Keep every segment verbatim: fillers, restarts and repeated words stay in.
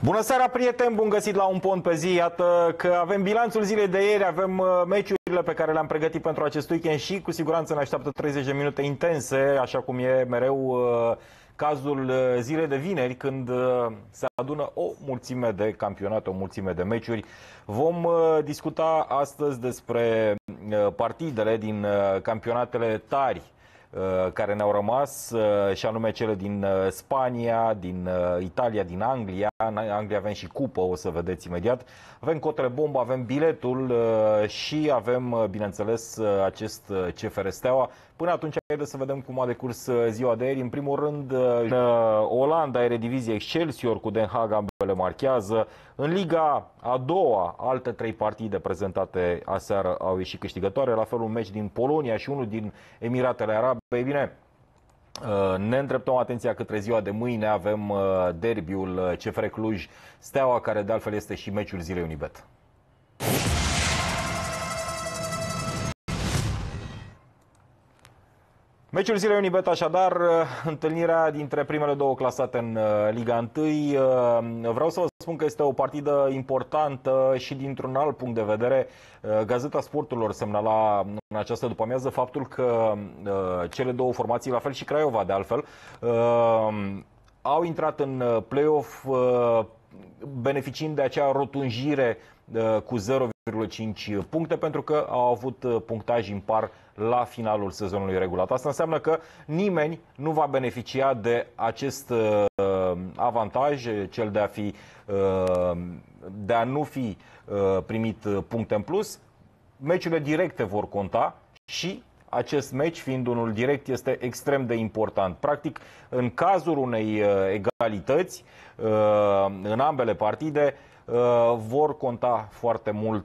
Bună seara, prieteni! Bun găsit la Un Pont pe zi. Iată că avem bilanțul zilei de ieri, avem meciurile pe care le-am pregătit pentru acest weekend și cu siguranță ne așteaptă treizeci de minute intense, așa cum e mereu cazul zilei de vineri, când se adună o mulțime de campionate, o mulțime de meciuri. Vom discuta astăzi despre partidele din campionatele tari care ne-au rămas, și anume cele din Spania, din Italia, din Anglia. În Anglia avem și cupă, o să vedeți imediat. Avem cotele bombă, avem biletul și avem, bineînțeles, acest C F R Steaua. Până atunci, haideți să vedem cum a decurs ziua de ieri. În primul rând, în Olanda, Eredivisie, Excelsior cu Den Haag, ambele marchează. În Liga a doua, alte trei partide prezentate aseară au ieșit câștigătoare, la fel un meci din Polonia și unul din Emiratele Arabe. Ei bine, ne îndreptăm atenția către ziua de mâine, avem derbiul C F R Cluj Steaua, care de altfel este și meciul zilei Unibet. Meciul zilei Unibet, așadar, întâlnirea dintre primele două clasate în Liga unu. Vreau să vă spun că este o partidă importantă și dintr-un alt punct de vedere. Gazeta Sporturilor semnala în această după-amiază faptul că cele două formații, la fel și Craiova de altfel, au intrat în play-off beneficiind de acea rotunjire cu zero virgulă cinci puncte, pentru că au avut punctaj impar la finalul sezonului regulat. Asta înseamnă că nimeni nu va beneficia de acest avantaj, cel de a, fi, de a nu fi primit puncte în plus. Meciurile directe vor conta și acest meci, fiind unul direct, este extrem de important. Practic, în cazul unei egalități în ambele partide, vor conta foarte mult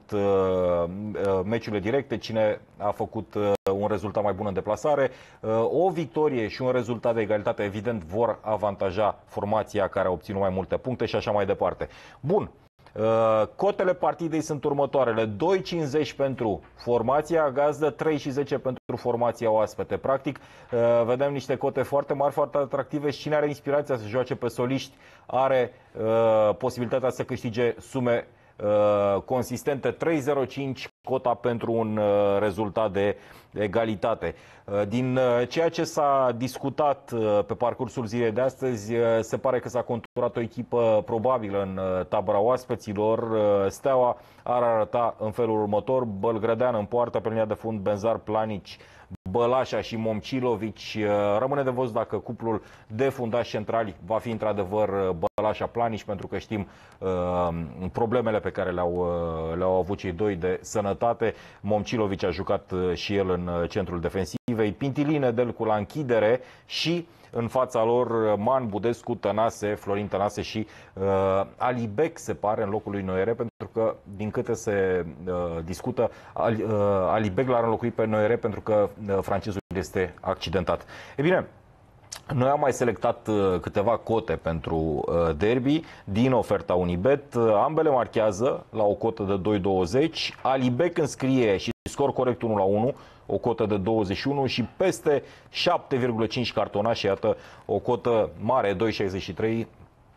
meciurile directe, cine a făcut un rezultat mai bun în deplasare. O victorie și un rezultat de egalitate, evident, vor avantaja formația care a obținut mai multe puncte și așa mai departe. Bun. Cotele partidei sunt următoarele: doi virgulă cincizeci pentru formația gazdă, trei virgulă zece pentru formația oaspete. Practic, vedem niște cote foarte mari, foarte atractive și cine are inspirația să joace pe soliști are posibilitatea să câștige sume consistente. trei virgulă zero cinci cota pentru un rezultat de egalitate. Din ceea ce s-a discutat pe parcursul zilei de astăzi, se pare că s-a conturat o echipă probabilă în tabăra oaspeților. Steaua ar arăta în felul următor: Bălgrădean în poartă, pe linia de fund Benzar, Planici, Bălașa și Momcilovici. Rămâne de văzut dacă cuplul de fundași centrali va fi într-adevăr Bălașa-Planici, pentru că știm uh, problemele pe care le-au uh, le-au avut cei doi de sănătate. Momcilovici a jucat uh, și el în uh, centrul defensivei. Pintiline, Delcu la închidere și în fața lor Man, Budescu, Tănase, Florin Tănase și uh, Alibec, se pare, în locul lui Noere, pentru că, din câte se uh, discută, Ali, uh, Alibec l-ar înlocui pe Noere pentru că uh, francezul este accidentat. E bine, noi am mai selectat uh, câteva cote pentru uh, derby din oferta Unibet. Uh, ambele marchează la o cotă de doi virgulă douăzeci. Alibec înscrie și scor corect unu la unu, o cotă de douăzeci și unu, și peste șapte virgulă cinci cartonași, iată o cotă mare, doi virgulă șaizeci și trei.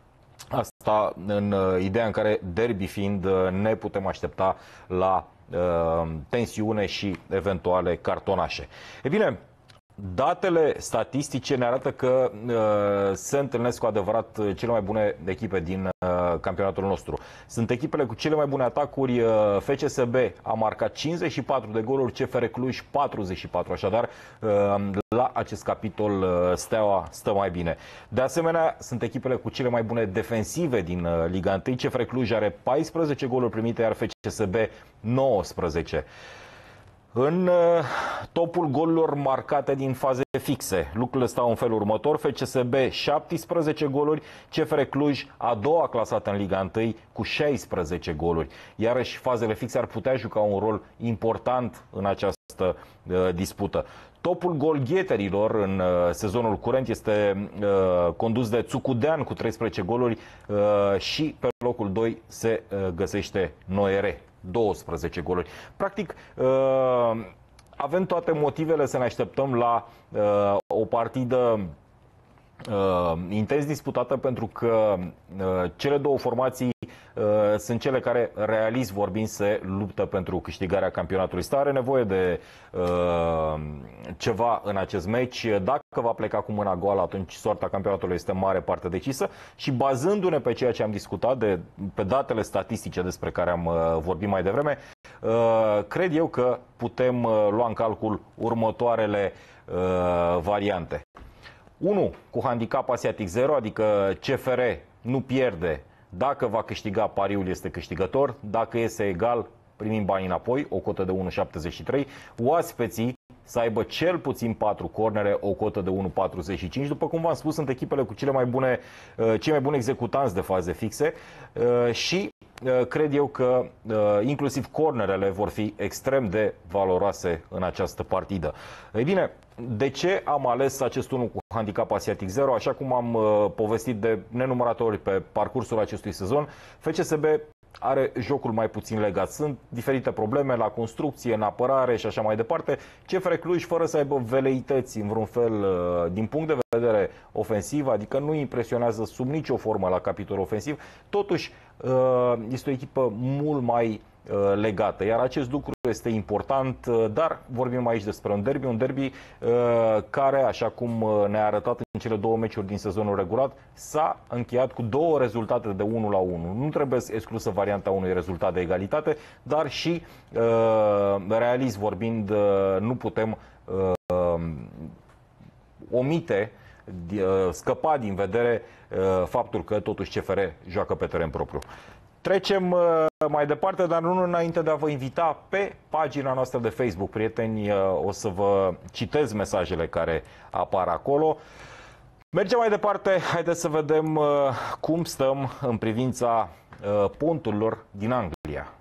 Asta în uh, ideea în care, derby fiind, uh, ne putem aștepta la uh, tensiune și eventuale cartonașe. E bine, datele statistice ne arată că uh, se întâlnesc cu adevărat cele mai bune echipe din uh, campionatul nostru. Sunt echipele cu cele mai bune atacuri. uh, F C S B a marcat cincizeci și patru de goluri, C F R Cluj patruzeci și patru, așadar uh, la acest capitol uh, Steaua stă mai bine. De asemenea, sunt echipele cu cele mai bune defensive din uh, Liga unu. C F R Cluj are paisprezece goluri primite, iar F C S B nouăsprezece. În topul golurilor marcate din faze fixe, lucrurile stau în felul următor: F C S B șaptesprezece goluri, C F R Cluj a doua clasată în Liga unu cu șaisprezece goluri. Iarăși, fazele fixe ar putea juca un rol important în această uh, dispută. Topul golgheterilor în uh, sezonul curent este uh, condus de Țucudean cu treisprezece goluri uh, și pe locul doi se uh, găsește Noere, douăsprezece goluri. Practic, uh, avem toate motivele să ne așteptăm la uh, o partidă uh, intens disputată pentru că uh, cele două formații uh, sunt cele care, realist vorbind, se luptă pentru câștigarea campionatului. Star are nevoie de uh, ceva în acest meci. Dacă va pleca cu mâna goală, atunci soarta campionatului este în mare parte decisă și bazându-ne pe ceea ce am discutat, de, pe datele statistice despre care am uh, vorbit mai devreme, uh, cred eu că putem uh, lua în calcul următoarele uh, variante. unu. Cu handicap asiatic zero, adică C F R nu pierde. Dacă va câștiga, pariul este câștigător. Dacă iese egal, primim banii înapoi, o cotă de unu virgulă șaptezeci și trei. Oaspeții să aibă cel puțin patru cornere, o cotă de unu virgulă patruzeci și cinci. După cum v-am spus, sunt echipele cu cele mai bune, cei mai buni executanți de faze fixe și cred eu că inclusiv cornerele vor fi extrem de valoroase în această partidă. Ei bine, de ce am ales acest unu cu handicap asiatic zero? Așa cum am povestit de nenumărate ori pe parcursul acestui sezon, F C S B are jocul mai puțin legat. Sunt diferite probleme la construcție, în apărare și așa mai departe. C F R Cluj, fără să aibă veleități în vreun fel din punct de vedere ofensiv, adică nu impresionează sub nicio formă la capitolul ofensiv, totuși este o echipă mult mai legată. Iar acest lucru este important, dar vorbim aici despre un derby, un derby care, așa cum ne-a arătat în cele două meciuri din sezonul regulat, s-a încheiat cu două rezultate de unu la unu. Nu trebuie exclusă varianta unui rezultat de egalitate, dar și, realist vorbind, nu putem omite, scăpa din vedere faptul că totuși C F R joacă pe teren propriu. Trecem mai departe, dar nu înainte de a vă invita pe pagina noastră de Facebook. Prieteni, o să vă citez mesajele care apar acolo. Mergem mai departe, haideți să vedem cum stăm în privința ponturilor din Anglia.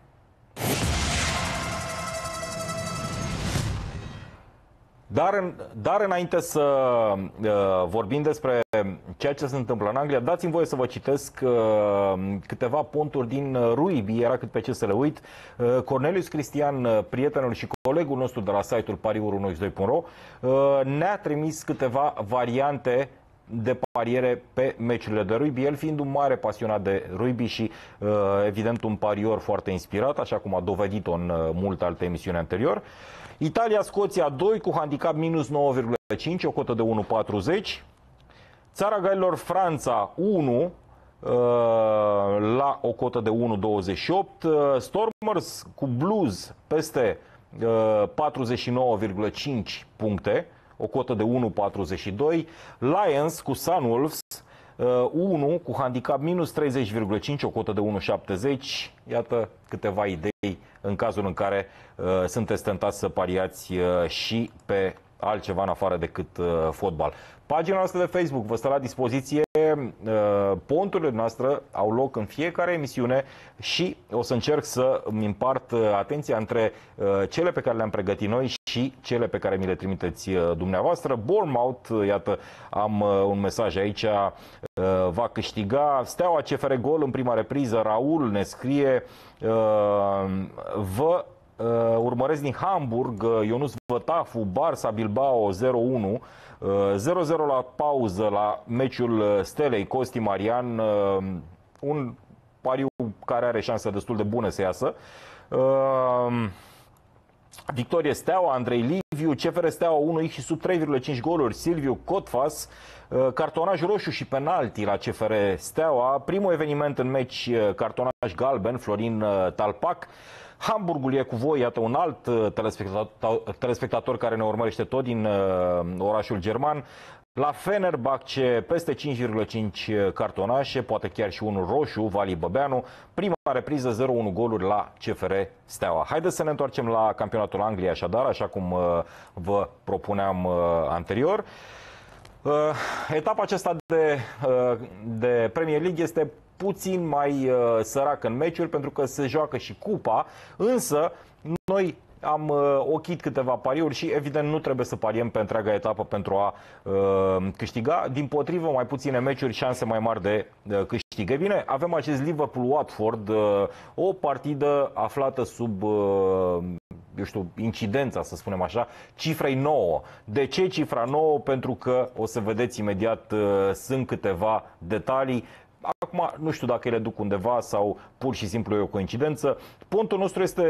Dar, dar înainte să uh, vorbim despre ceea ce se întâmplă în Anglia, dați-mi voie să vă citesc uh, câteva ponturi din Rugby, era cât pe ce să le uit. Uh, Cornelius Cristian, prietenul și colegul nostru de la site-ul pariuri unu x doi punct ro, uh, ne-a trimis câteva variante de pariere pe meciurile de rugby, el fiind un mare pasionat de rugby și uh, evident un parior foarte inspirat, așa cum a dovedit-o în uh, multe alte emisiuni anterior. Italia-Scoția doi cu handicap minus nouă virgulă cinci, o cotă de unu virgulă patruzeci. Țara Galilor-Franța unu la o cotă de unu virgulă douăzeci și opt. Stormers cu Blues peste patruzeci și nouă virgulă cinci puncte, o cotă de unu virgulă patruzeci și doi. Lions cu Sunwolves unu cu handicap minus treizeci virgulă cinci, o cotă de unu virgulă șaptezeci. Iată câteva idei în cazul în care uh, sunteți tentați să pariați uh, și pe altceva în afară decât uh, fotbal. Pagina noastră de Facebook vă stă la dispoziție. Uh, ponturile noastre au loc în fiecare emisiune și o să încerc să îmi împart uh, atenția între uh, cele pe care le-am pregătit noi și cele pe care mi le trimiteți uh, dumneavoastră. Bournemouth, uh, iată, am uh, un mesaj aici, uh, va câștiga. Steaua C F R gol în prima repriză. Raul ne scrie, uh, vă uh, urmăresc din Hamburg, uh, Ionuț Vătafu, Barça Bilbao zero unu, zero zero la pauză la meciul Stelei Costi Marian, un pariu care are șanse destul de bune să iasă. Victorie Steaua, Andrei Liviu, C F R Steaua unu x și sub trei virgulă cinci goluri, Silviu Cotfas, cartonaj roșu și penalti la C F R Steaua, primul eveniment în meci, cartonaj galben, Florin Talpac. Hamburgul e cu voi, iată un alt telespectator, telespectator care ne urmărește tot din uh, orașul german. La Fenerbahce peste cinci virgulă cinci cartonașe, poate chiar și unul roșu, Vali Băbeanu. Prima repriză zero unu goluri la C F R Steaua. Haideți să ne întoarcem la campionatul Angliei așadar, așa cum uh, vă propuneam uh, anterior. Uh, etapa aceasta de, uh, de Premier League este puțin mai uh, sărac în meciuri pentru că se joacă și cupa, însă noi am ochit câteva pariuri și evident nu trebuie să pariem pe întreaga etapă pentru a câștiga. Dimpotrivă, mai puține meciuri, șanse mai mari de câștig. E bine, avem acest Liverpool-Watford, o partidă aflată sub, eu știu, incidența, să spunem așa, cifrei nouă. De ce cifra nouă? Pentru că, o să vedeți imediat, sunt câteva detalii. Acum, nu știu dacă ele duc undeva sau pur și simplu e o coincidență. Punctul nostru este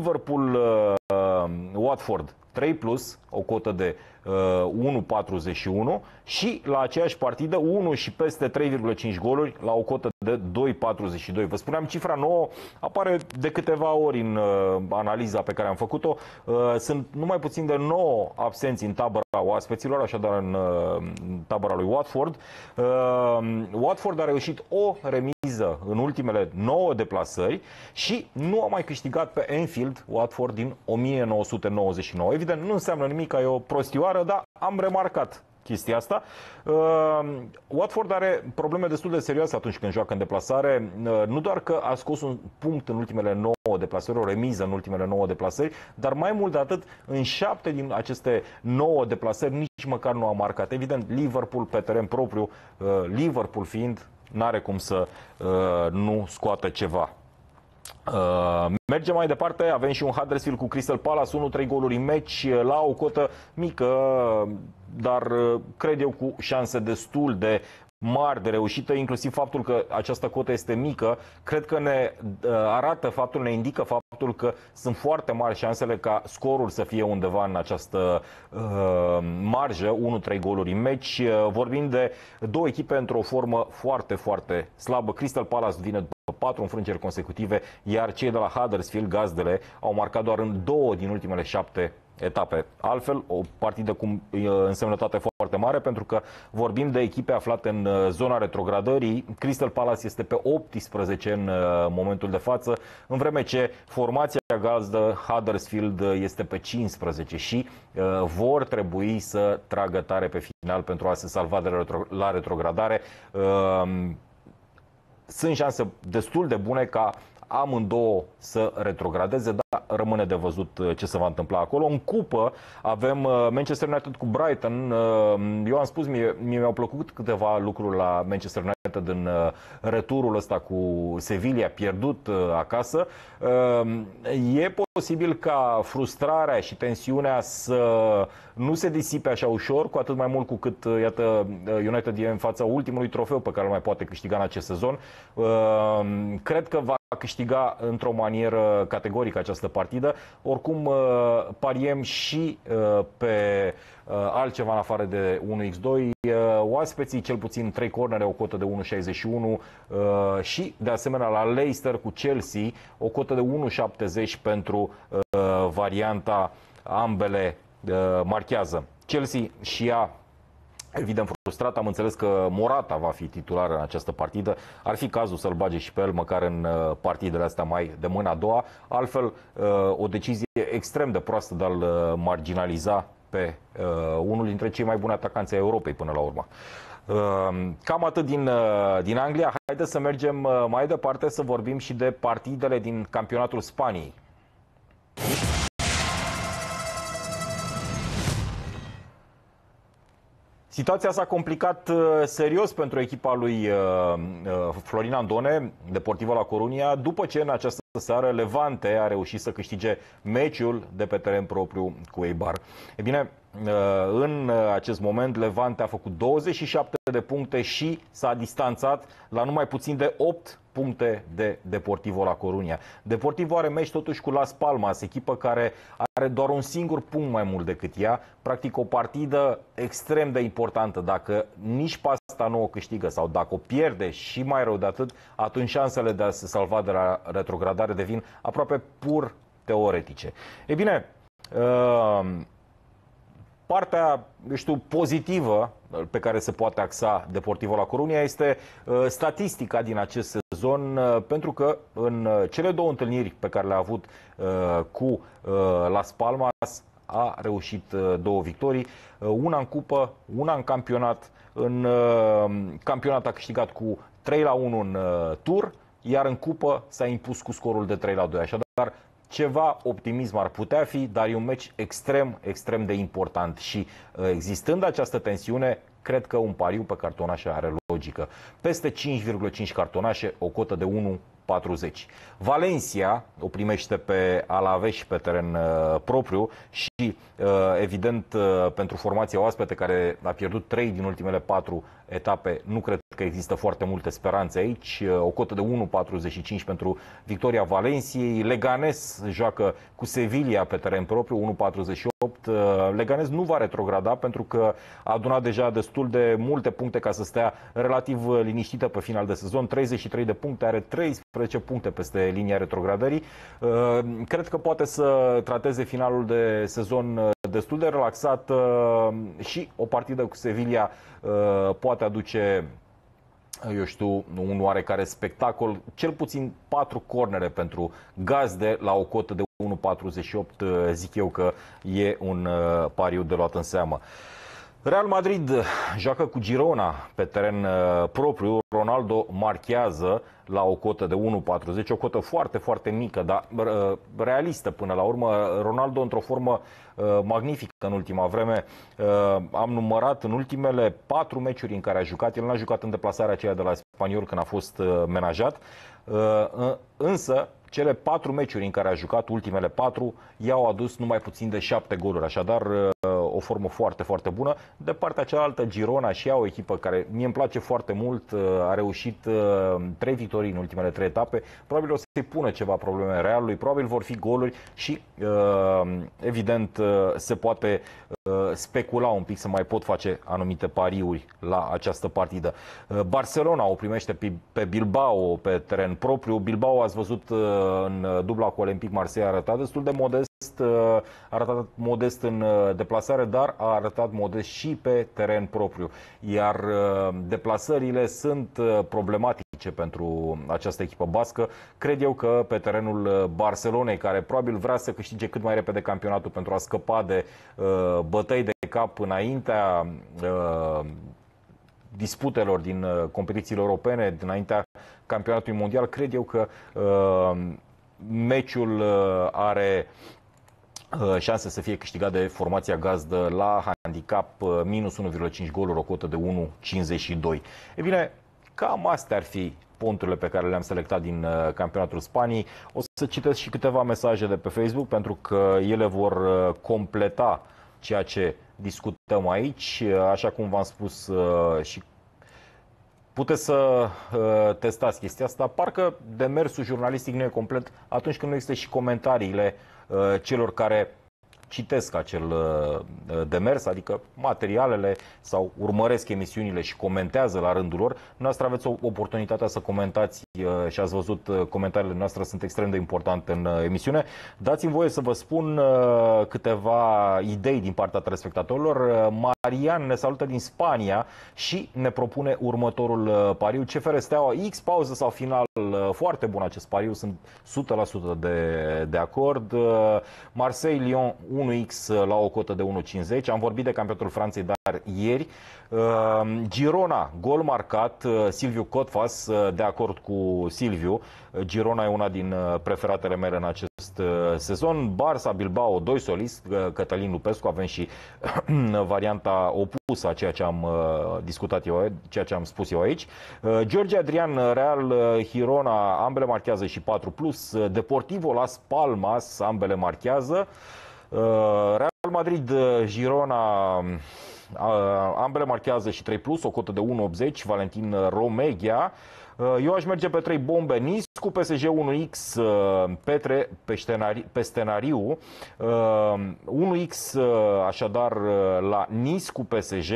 Liverpool-Watford trei plus, o cotă de uh, unu virgulă patruzeci și unu și la aceeași partidă unu și peste trei virgulă cinci goluri la o cotă de doi virgulă patruzeci și doi. Vă spuneam, cifra nouă apare de câteva ori în uh, analiza pe care am făcut-o. Uh, sunt numai puțin de nouă absenți în tabăra oaspeților, așadar în uh, tabăra lui Watford. Uh, Watford a reușit o remiză în ultimele nouă deplasări și nu a mai câștigat pe Anfield Watford din o mie nouă sute nouăzeci și nouă. Evident, nu înseamnă nimic, că e o prostioară, dar am remarcat chestia asta. Uh, Watford are probleme destul de serioase atunci când joacă în deplasare. Uh, nu doar că a scos un punct în ultimele nouă deplasări, o remiză în ultimele nouă deplasări, dar mai mult de atât, în șapte din aceste nouă deplasări nici măcar nu a marcat. Evident, Liverpool pe teren propriu, uh, Liverpool fiind, n-are cum să uh, nu scoată ceva. Uh, mergem mai departe, avem și un Huddersfield cu Crystal Palace, unu trei goluri în meci la o cotă mică, dar uh, cred eu cu șanse destul de mari de reușită, inclusiv faptul că această cotă este mică, cred că ne uh, arată faptul, ne indică faptul că sunt foarte mari șansele ca scorul să fie undeva în această uh, marjă, unu trei goluri în meci. Uh, vorbim de două echipe într-o formă foarte, foarte slabă. Crystal Palace vine după patru înfrângeri consecutive, iar cei de la Huddersfield, gazdele, au marcat doar în două din ultimele șapte etape. Altfel, o partidă cu însemnătate foarte mare, pentru că vorbim de echipe aflate în zona retrogradării. Crystal Palace este pe optsprezece în momentul de față, în vreme ce formația gazdă Huddersfield este pe cincisprezece și uh, vor trebui să tragă tare pe final pentru a se salva de retro la retrogradare. Uh, Sunt șanse destul de bune ca amândouă să retrogradeze, dar rămâne de văzut ce se va întâmpla acolo. În cupă avem Manchester United cu Brighton. Eu am spus, mie mi-au plăcut câteva lucruri la Manchester United în returul ăsta cu Sevilla, pierdut acasă. E posibil ca frustrarea și tensiunea să nu se disipe așa ușor, cu atât mai mult cu cât, iată, United e în fața ultimului trofeu pe care îl mai poate câștiga în acest sezon. Cred că va câștiga într-o manieră categorică această partidă. Oricum, pariem și pe altceva în afară de unu la doi. Oaspeții, cel puțin trei cornere, o cotă de unu virgulă șaizeci și unu și, de asemenea, la Leicester cu Chelsea, o cotă de unu virgulă șaptezeci pentru varianta ambele marchează. Chelsea și ea, evident, frustrat. Am înțeles că Morata va fi titular în această partidă. Ar fi cazul să-l bage și pe el, măcar în partidele astea mai de mâna a doua. Altfel, o decizie extrem de proastă de a-l marginaliza pe unul dintre cei mai buni atacanți ai Europei până la urmă. Cam atât din, din Anglia. Haideți să mergem mai departe, să vorbim și de partidele din campionatul Spaniei. Situația s-a complicat serios pentru echipa lui Florin Andone, Deportivo La Coruña, după ce în această seară Levante a reușit să câștige meciul de pe teren propriu cu Eibar. E bine, în acest moment Levante a făcut douăzeci și șapte de puncte și s-a distanțat la numai puțin de opt puncte de Deportivo La Coruña. Deportivo are meci totuși cu Las Palmas, echipă care are doar un singur punct mai mult decât ea. Practic o partidă extrem de importantă. Dacă nici pe asta nu o câștigă sau dacă o pierde și mai rău de atât, atunci șansele de a se salva de la retrogradare devin aproape pur teoretice. E bine, partea, eu știu, pozitivă pe care se poate axa Deportivo La Coruña este uh, statistica din acest sezon, uh, pentru că în uh, cele două întâlniri pe care le-a avut uh, cu uh, Las Palmas a reușit uh, două victorii, uh, una în cupă, una în campionat. În uh, campionat a câștigat cu trei la unu în uh, tur, iar în cupă s-a impus cu scorul de trei la doi. Așadar, ceva optimism ar putea fi, dar e un meci extrem, extrem de important și existând această tensiune, cred că un pariu pe cartonașe are logică. Peste cinci virgulă cinci cartonașe, o cotă de unu virgulă patruzeci. Valencia o primește pe Alaves pe teren uh, propriu și uh, evident uh, pentru formația oaspete care a pierdut trei din ultimele patru etape, nu cred că există foarte multe speranțe aici. O cotă de unu virgulă patruzeci și cinci pentru victoria Valenciei. Leganés joacă cu Sevilla pe teren propriu, unu virgulă patruzeci și opt. Leganés nu va retrograda pentru că a adunat deja destul de multe puncte ca să stea relativ liniștită pe final de sezon. treizeci și trei de puncte, are treisprezece puncte peste linia retrogradării. Cred că poate să trateze finalul de sezon destul de relaxat și o partidă cu Sevilla poate aduce, eu știu, un oarecare spectacol, cel puțin patru cornere pentru gazde la o cotă de unu virgulă patruzeci și opt, zic eu că e un pariu de luat în seamă. Real Madrid joacă cu Girona pe teren propriu. Ronaldo marchează la o cotă de unu virgulă patruzeci, o cotă foarte, foarte mică, dar realistă până la urmă. Ronaldo într-o formă magnifică în ultima vreme. Am numărat în ultimele patru meciuri în care a jucat. El n-a jucat în deplasarea aceea de la Spaniol când a fost menajat. Însă, cele patru meciuri în care a jucat, ultimele patru, i-au adus numai puțin de șapte goluri. Așadar, o formă foarte, foarte bună. De partea cealaltă, Girona și ea o echipă care mie îmi place foarte mult, a reușit trei victorii în ultimele trei etape. Probabil o să-i pună ceva probleme Realului, probabil vor fi goluri și, evident, se poate specula un pic, să mai pot face anumite pariuri la această partidă. Barcelona o primește pe Bilbao pe teren propriu. Bilbao, ați văzut în dubla cu Olympique Marseille, a arătat destul de modest, a arătat modest în deplasare, dar a arătat modest și pe teren propriu. Iar deplasările sunt problematice pentru această echipă bască. Cred eu că pe terenul Barcelonei, care probabil vrea să câștige cât mai repede campionatul pentru a scăpa de bătăi de cap înaintea disputelor din competițiile europene, dinaintea campionatului mondial, cred eu că meciul are șanse să fie câștigat de formația gazdă la handicap minus unu virgulă cinci goluri, o cotă de unu virgulă cincizeci și doi. E bine, cam astea ar fi ponturile pe care le-am selectat din campionatul Spaniei. O să citesc și câteva mesaje de pe Facebook pentru că ele vor completa ceea ce discutăm aici. Așa cum v-am spus și puteți să uh, testați chestia asta. Parcă demersul jurnalistic nu e complet atunci când nu există și comentariile uh, celor care citesc acel uh, demers, adică materialele sau urmăresc emisiunile și comentează la rândul lor. Noastră aveți o oportunitatea să comentați uh, și ați văzut uh, comentariile noastre sunt extrem de importante în uh, emisiune. Dați-mi voie să vă spun uh, câteva idei din partea telespectatorilor. Uh, Marian ne salută din Spania și ne propune următorul uh, pariu. C F R Steaua, X pauză sau final? Uh, foarte bun acest pariu, sunt o sută la sută de, de acord. Uh, Marseille-Lyon unu X la o cotă de unu virgulă cincizeci. Am vorbit de campionatul Franței, dar ieri. Girona, gol marcat, Silviu Cotfas, de acord cu Silviu. Girona e una din preferatele mele în acest sezon. Barça, Bilbao, doi soliști, Cătălin Lupescu, avem și varianta opusă a ceea ce am discutat eu, ceea ce am spus eu aici. George Adrian, Real, Girona, ambele marchează și patru plus. Deportivo, Las Palmas, ambele marchează. Real Madrid, Girona, ambele marchează și trei plus, o cotă de unu virgulă optzeci, Valentin Romegea. Eu aș merge pe trei bombe, Nice cu P S G unu X, Petre pe scenariu, unu X așadar la Nice cu P S G.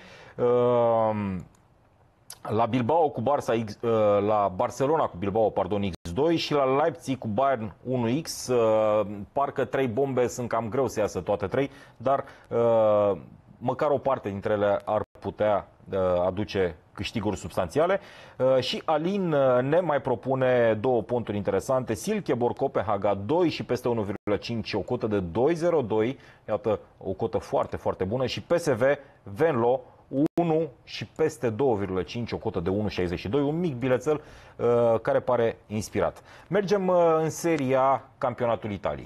La Bilbao cu Barça, la Barcelona cu Bilbao, pardon, X doi și la Leipzig cu Bayern unu X. Parcă trei bombe sunt cam greu să iasă toate trei, dar măcar o parte dintre ele ar putea aduce câștiguri substanțiale. Și Alin ne mai propune două ponturi interesante. Silkeborg Copenhaga doi și peste unu virgulă cinci, o cotă de doi virgulă zero doi. Iată, o cotă foarte, foarte bună. Și P S V Venlo unu și peste doi virgulă cinci, o cotă de unu virgulă șaizeci și doi, un mic bilețel uh, care pare inspirat. Mergem uh, în seria campionatului Italiei.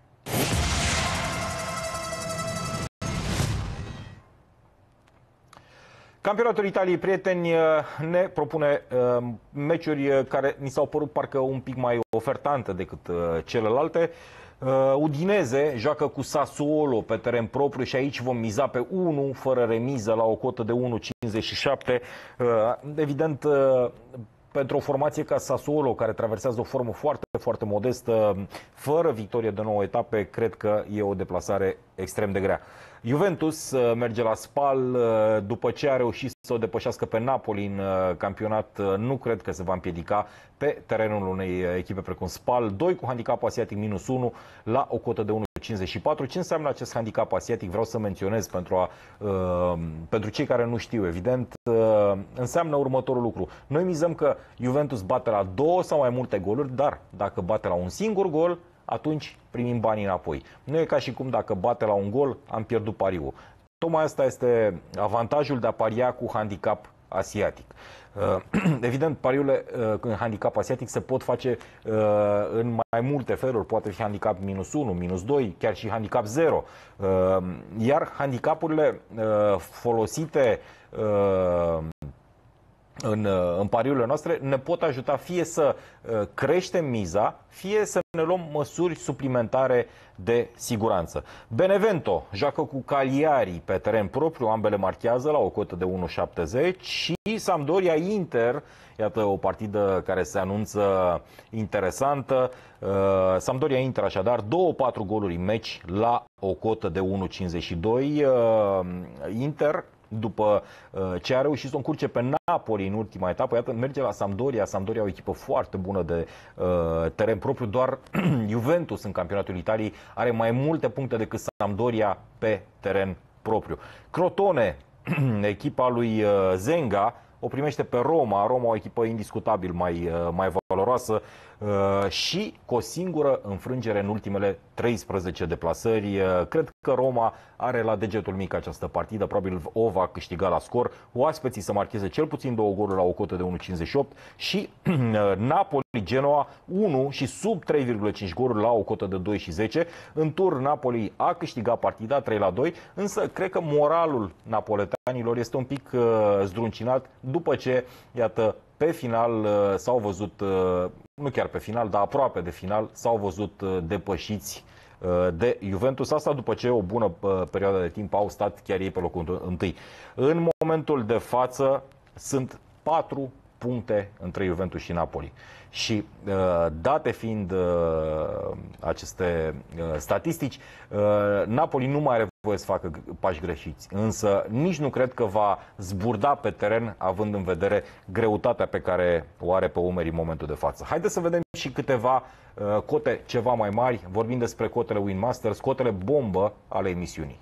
Campionatul Italiei, prieteni, ne propune uh, meciuri care ni s-au părut parcă un pic mai ofertante decât uh, celelalte. Uh, Udineze joacă cu Sassuolo pe teren propriu și aici vom miza pe unu fără remiză la o cotă de unu virgulă cincizeci și șapte. Uh, evident, uh, pentru o formație ca Sassuolo, care traversează o formă foarte, foarte modestă, fără victorie de nouă etape, cred că e o deplasare extrem de grea. Juventus merge la Spal după ce a reușit să o depășească pe Napoli în campionat. Nu cred că se va împiedica pe terenul unei echipe precum Spal. doi cu handicap asiatic minus unu la o cotă de unu virgulă cincizeci și patru. Ce înseamnă acest handicap asiatic? Vreau să menționez pentru, a, uh, pentru cei care nu știu, evident, uh, înseamnă următorul lucru. Noi mizăm că Juventus bate la două sau mai multe goluri, dar dacă bate la un singur gol, atunci primim banii înapoi. Nu e ca și cum dacă bate la un gol, am pierdut pariul. Tocmai asta este avantajul de a paria cu handicap asiatic. Evident, pariurile în handicap asiatic se pot face în mai multe feluri. Poate fi handicap minus unu, minus doi, chiar și handicap zero. Iar handicapurile folosite În, în pariurile noastre ne pot ajuta fie să creștem miza, fie să ne luăm măsuri suplimentare de siguranță. Benevento joacă cu Cagliari pe teren propriu, ambele marchează la o cotă de unu virgulă șaptezeci și Sampdoria Inter, iată o partidă care se anunță interesantă. Sampdoria Inter, așadar, două patru goluri în meci la o cotă de unu virgulă cincizeci și doi. Inter, după ce a reușit să o încurce pe Napoli în ultima etapă, iată, merge la Sampdoria. Sampdoria o echipă foarte bună de uh, teren propriu, doar Juventus în campionatul Italiei are mai multe puncte decât Sampdoria pe teren propriu. Crotone, echipa lui uh, Zenga, o primește pe Roma. Roma, o echipă indiscutabil mai, uh, mai valoroasă uh, și cu o singură înfrângere în ultimele treisprezece deplasări. Uh, cred că Roma are la degetul mic această partidă, probabil o va câștiga la scor. Oaspeții să marcheze cel puțin două goluri la o cotă de unu virgulă cincizeci și opt și uh, Napoli-Genoa unu și sub trei virgulă cinci goluri la o cotă de doi și zece. În tur, Napoli a câștigat partida trei la doi, însă cred că moralul napoletanilor este un pic uh, zdruncinat după ce, iată, pe final s-au văzut, nu chiar pe final, dar aproape de final, s-au văzut depășiți de Juventus. Asta după ce o bună perioadă de timp au stat chiar ei pe locul întâi. În momentul de față sunt patru puncte între Juventus și Napoli. Și date fiind aceste statistici, Napoli nu mai are voie să facă pași greșiți, însă nici nu cred că va zburda pe teren, având în vedere greutatea pe care o are pe umeri în momentul de față. Haideți să vedem și câteva cote ceva mai mari, vorbim despre cotele Win Masters, cotele bombă ale emisiunii.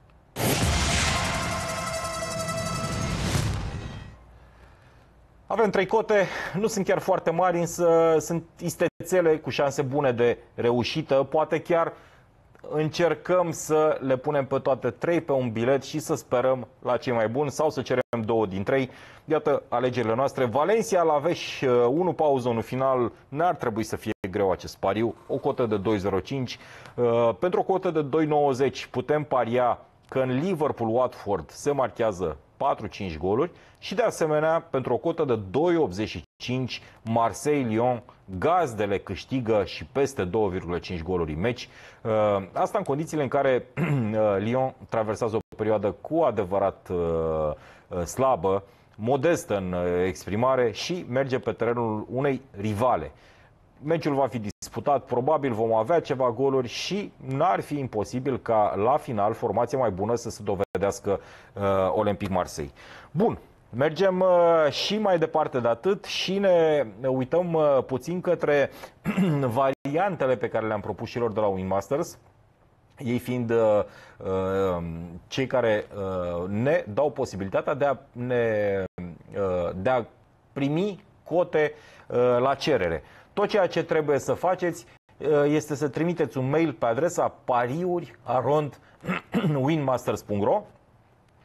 Avem trei cote, nu sunt chiar foarte mari, însă sunt istețele cu șanse bune de reușită. Poate chiar încercăm să le punem pe toate trei pe un bilet și să sperăm la cei mai buni sau să cerem două din trei. Iată alegerile noastre. Valencia la Veș, unu pauză, unu final. N-ar trebui să fie greu acest pariu. O cotă de doi virgulă zero cinci. Pentru o cotă de doi virgulă nouăzeci putem paria că în Liverpool-Watford se marchează patru cinci goluri și de asemenea pentru o cotă de doi virgulă optzeci și cinci Marseille-Lyon, gazdele câștigă și peste doi virgulă cinci goluri în meci. Asta în condițiile în care Lyon traversează o perioadă cu adevărat slabă, modestă în exprimare și merge pe terenul unei rivale. Meciul va fi disputat, probabil vom avea ceva goluri și n-ar fi imposibil ca la final formația mai bună să se dovedească uh, Olympique Marseille. Bun, mergem uh, și mai departe de atât și ne uităm uh, puțin către variantele pe care le-am propus și lor de la Win Masters. Ei fiind uh, uh, cei care uh, ne dau posibilitatea de a, ne, uh, de a primi cote uh, la cerere. Tot ceea ce trebuie să faceți este să trimiteți un mail pe adresa pariuri arond winmasters punct ro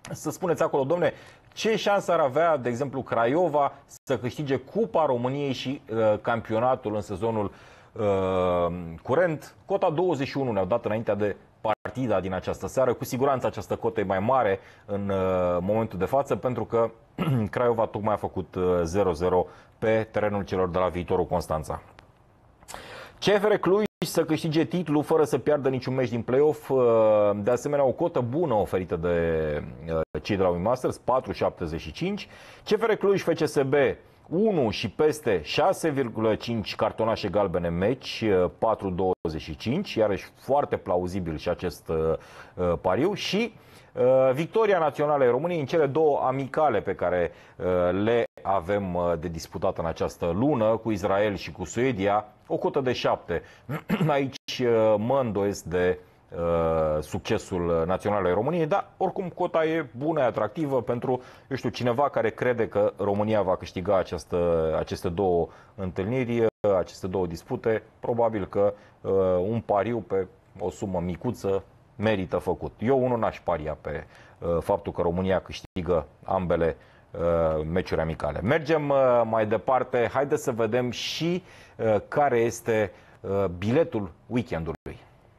să spuneți acolo, domne, ce șansă ar avea, de exemplu, Craiova să câștige Cupa României și uh, campionatul în sezonul uh, curent? Cota douăzeci și unu ne-au dat înaintea de partida din această seară. Cu siguranță această cotă e mai mare în uh, momentul de față, pentru că Craiova tocmai a făcut zero zero pe terenul celor de la Viitorul Constanța. C F R Cluj să câștige titlul fără să piardă niciun meci din play-off. De asemenea, o cotă bună oferită de cei de la Wingmasters, patru virgulă șaptezeci și cinci. C F R Cluj F C S B unu și peste șase virgulă cinci cartonașe galbene în meci, patru virgulă douăzeci și cinci, iarăși foarte plauzibil și acest pariu. Și victoria națională a României în cele două amicale pe care le avem de disputat în această lună, cu Israel și cu Suedia, o cotă de șapte. Aici mă îndoiesc de uh, succesul național al României, dar oricum cota e bună, e atractivă pentru, eu știu, cineva care crede că România va câștiga această, aceste două întâlniri, aceste două dispute. Probabil că uh, un pariu pe o sumă micuță merită făcut. Eu unul n-aș paria pe uh, faptul că România câștigă ambele uh, meciuri amicale. Mergem uh, mai departe. Haideți să vedem și uh, care este uh, biletul weekendului.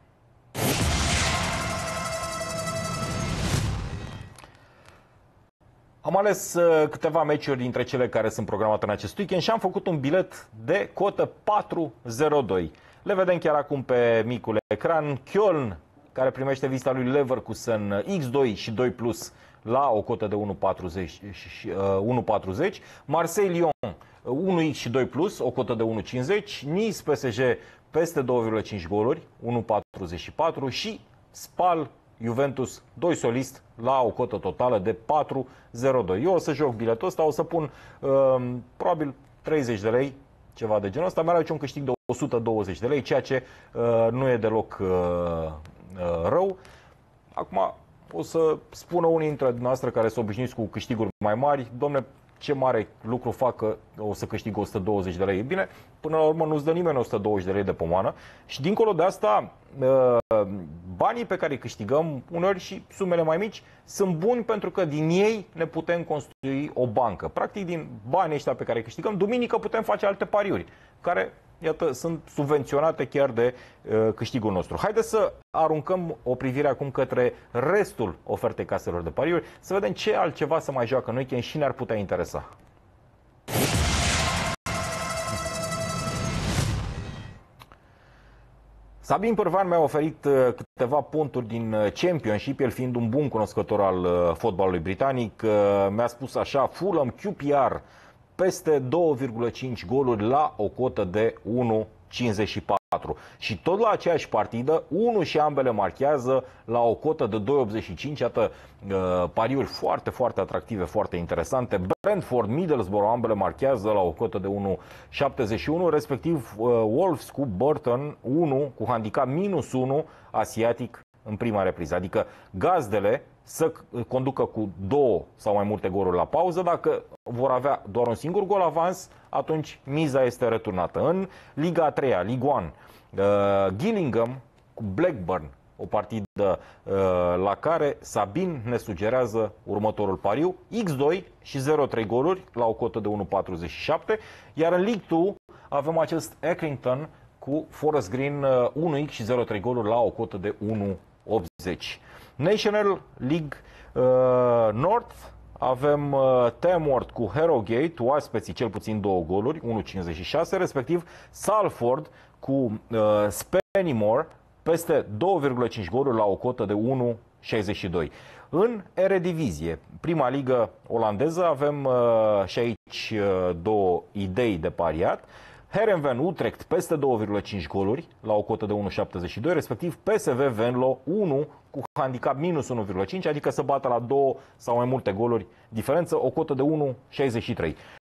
Am ales uh, câteva meciuri dintre cele care sunt programate în acest weekend și am făcut un bilet de cotă patru zero doi. Le vedem chiar acum pe micul ecran. Köln, care primește vizita lui Leverkusen, X doi și doi plus la o cotă de unu virgulă patruzeci. Marseille-Lyon, unu x și doi plus, o cotă de unu virgulă cincizeci. Nice P S G peste doi virgulă cinci goluri, unu virgulă patruzeci și patru. Și Spal Juventus, doi solist la o cotă totală de patru virgulă zero doi. Eu o să joc biletul ăsta, o să pun uh, probabil treizeci de lei, ceva de genul ăsta. Mi-ar aduce un câștig de o sută douăzeci de lei, ceea ce uh, nu e deloc uh, uh, rău. Acum o să spună unii dintre dumneavoastră care sunt obișnuiți cu câștiguri mai mari: domne, ce mare lucru fac că o să câștig o sută douăzeci de lei. E bine, până la urmă nu-ți dă nimeni o sută douăzeci de lei de pomană și dincolo de asta, banii pe care îi câștigăm, uneori și sumele mai mici, sunt buni pentru că din ei ne putem construi o bancă. Practic, din banii ăștia pe care îi câștigăm, duminică putem face alte pariuri care, iată, sunt subvenționate chiar de uh, câștigul nostru. Haideți să aruncăm o privire acum către restul ofertei caselor de pariuri, să vedem ce altceva se mai joacă în weekend și ne-ar putea interesa. Sabin Pârvan mi-a oferit câteva punturi din Championship, el fiind un bun cunoscător al fotbalului britanic. Mi-a spus așa: Fulham Q P R peste doi virgulă cinci goluri la o cotă de unu virgulă cincizeci și patru. Și tot la aceeași partidă, unul și ambele marchează la o cotă de doi virgulă optzeci și cinci. Iată, pariuri foarte, foarte atractive, foarte interesante. Brentford, Middlesbrough, ambele marchează la o cotă de unu virgulă șaptezeci și unu, respectiv Wolves cu Burton, unu cu handicap minus unu asiatic în prima repriză. Adică gazdele să conducă cu două sau mai multe goluri la pauză. Dacă vor avea doar un singur gol avans, atunci miza este returnată. În Liga a treia, Ligue unu, uh, Gillingham cu Blackburn, o partidă uh, la care Sabin ne sugerează următorul pariu: X doi și zero virgulă trei goluri la o cotă de unu virgulă patruzeci și șapte. Iar în Ligue doi avem acest Accrington cu Forest Green, uh, unu x și zero virgulă trei goluri la o cotă de unu virgulă optzeci. National League uh, North avem uh, Tamworth cu Harrogate, oaspeții cel puțin două goluri, unu virgulă cincizeci și șase, respectiv Salford cu uh, Spennymoor peste doi virgulă cinci goluri la o cotă de unu virgulă șaizeci și doi. În Eredivisie, prima ligă olandeză, avem uh, și aici uh, două idei de pariat. Heerenveen Utrecht peste doi virgulă cinci goluri la o cotă de unu virgulă șaptezeci și doi, respectiv P S V Venlo unu cu handicap minus unu virgulă cinci, adică să bată la două sau mai multe goluri diferență, o cotă de unu virgulă șaizeci și trei.